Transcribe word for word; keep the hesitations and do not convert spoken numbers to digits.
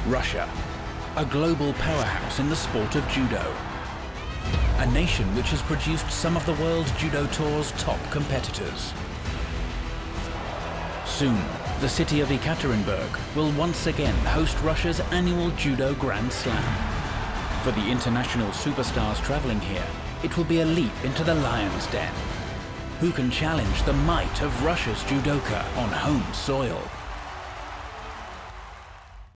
Russia, a global powerhouse in the sport of judo. A nation which has produced some of the world judo tour's top competitors. Soon, the city of Ekaterinburg will once again host Russia's annual Judo Grand Slam. For the international superstars traveling here, it will be a leap into the lion's den. Who can challenge the might of Russia's judoka on home soil?